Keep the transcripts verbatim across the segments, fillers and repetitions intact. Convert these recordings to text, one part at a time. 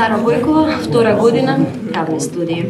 Сара Бојкова, втора година, правни студии.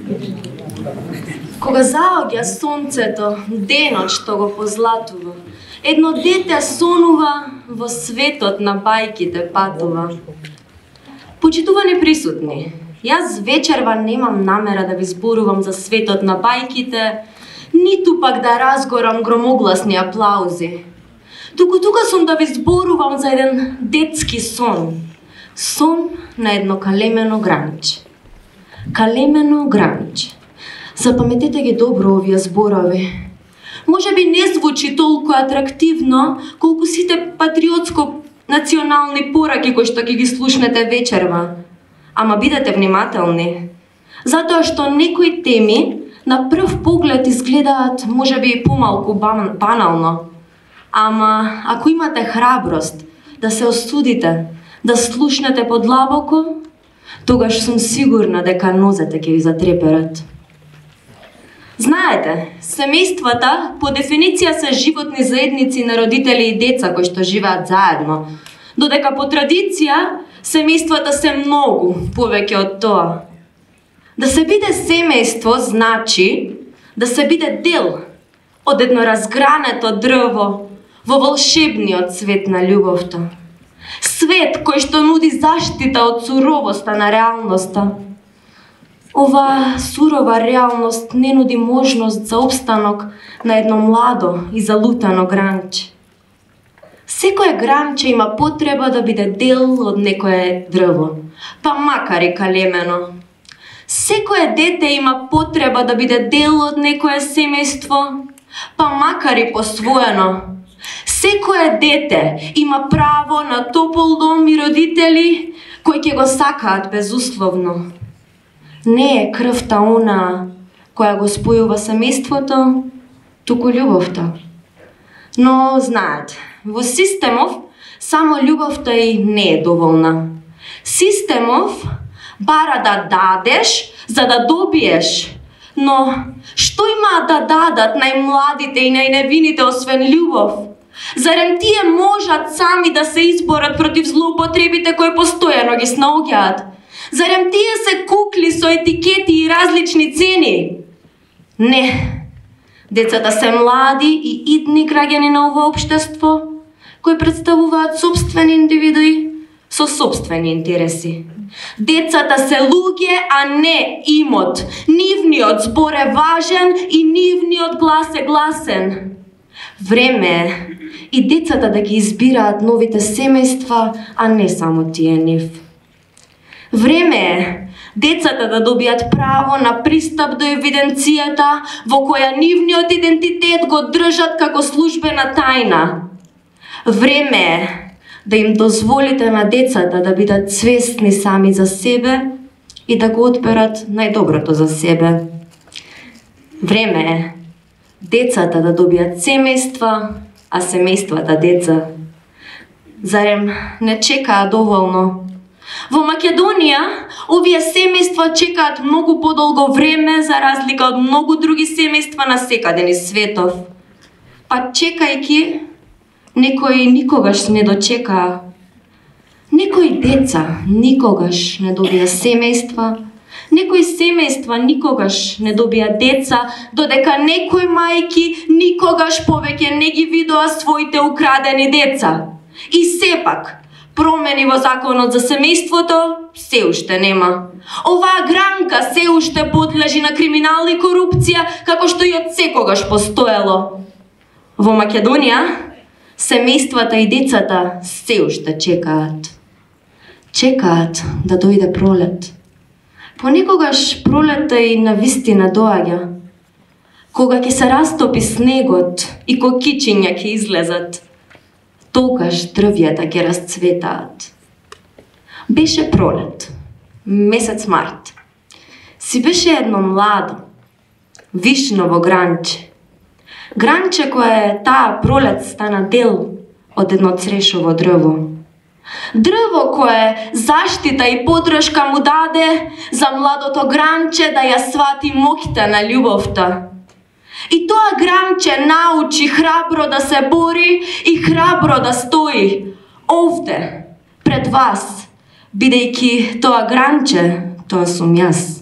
Кога заоѓа сонцето, денот што го позлатува, едно дете сонува, во светот на бајките патува. Почитувани присутни, јас вечерва немам намера да ви зборувам за светот на бајките, ниту пак да разгорам громогласни аплаузи. Туку тука сум да ви зборувам за еден детски сон. Сон на едно калемено гранче. Калемено гранче. Запаметете ги добро овие зборови. Може би не звучи толку атрактивно, колку сите патриотско-национални пораки кои што ќе ги слушнете вечерва. Ама бидете внимателни, затоа што некои теми на прв поглед изгледаат можеби помалку банално. Ама ако имате храброст да се осудите, да слушнете подлабоко, тогаш сум сигурна дека нозете ќе ви затреперат. Знаете, семејствата по дефиниција се животни заедници на родители и деца кои што живеат заедно, додека по традиција семејствата се многу повеќе од тоа. Да се биде семејство значи да се биде дел од едно разгрането дрво во волшебниот свет на љубовта. Свет кој што нуди заштита од суровоста на реалноста. Ова сурова реалност не нуди можност за обстанок на едно младо и залутано гранче. Секое гранче има потреба да биде дел од некое дрво, па макар и калемено. Секое дете има потреба да биде дел од некое семејство, па макар и посвоено. Секое дете има право на топол дом и родители кои ќе го сакаат безусловно. Не е крвта она која го спојува семејството, туку љубовта. Но знаете, во системов само љубовта и не е доволна. Системов бара да дадеш за да добиеш, но што имаат да дадат најмладите и најневините освен љубов? Зарем тие можат сами да се изборат против злоупотребите кои постојано ги снаоѓаат? Зарем тие се кукли со етикети и различни цени? Не. Децата се млади и идни граѓани на ова општество, кои представуваат собствени индивидуи со собствени интереси. Децата се луѓе, а не имот. Нивниот збор е важен и нивниот глас е гласен. Време е и децата да ги избираат новите семејства, а не само тие нив. Време е децата да добијат право на пристап до евиденцијата во која нивниот идентитет го држат како службена тајна. Време е да им дозволите на децата да бидат свесни сами за себе и да го одберат најдоброто за себе. Време е децата да добијат семејства, а семејствата деца. Зарем не чекаа доволно? Во Македонија, овие семејства чекаат многу подолго време за разлика од многу други семејства на секаде низ светов. Па чекајки, некои никогаш не дочекаа. Некои деца никогаш не добија семејства, некои семејства никогаш не добија деца, додека некои мајки никогаш повеќе не ги видоа своите украдени деца. И сепак, промени во законот за семејството се уште нема. Оваа гранка се уште подлежи на криминал и корупција, како што и од секогаш постоело. Во Македонија, семејствата и децата се уште чекаат. Чекаат да дојде пролет. Понекогаш пролета и навистина доаѓа, кога ќе се растопи снегот и кокичиња ќе излезат, тогаш дрвјата ќе расцветаат. Беше пролет, месец март. Си беше едно младо, вишново гранче. Гранче кое таа пролет стана дел од едно црешово дрво. Дрво кое заштита и подршка му даде за младото гранче да ја свати моќта на љубовта. И тоа гранче научи храбро да се бори и храбро да стои овде, пред вас, бидејќи тоа гранче, тоа сум јас.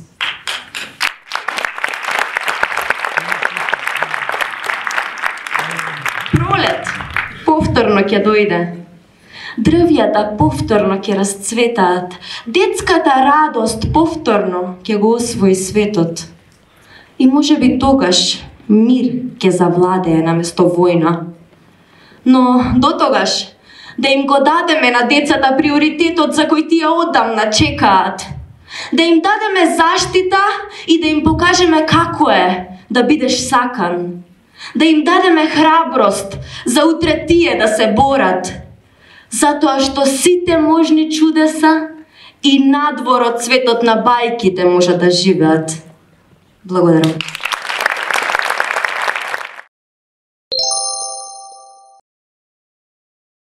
Пролет повторно ќе дојде. Дрвјата повторно ќе расцветаат. Детската радост повторно ќе го освои светот. И можеби тогаш мир ќе завладее наместо војна. Но до тогаш да им го дадеме на децата приоритетот за кој тие одамна чекаат. Да им дадеме заштита и да им покажеме како е да бидеш сакан. Да им дадеме храброст за утре тие да се борат. Затоа што сите можни чудеса и надвор од светот на бајките може да живеат. Благодарам.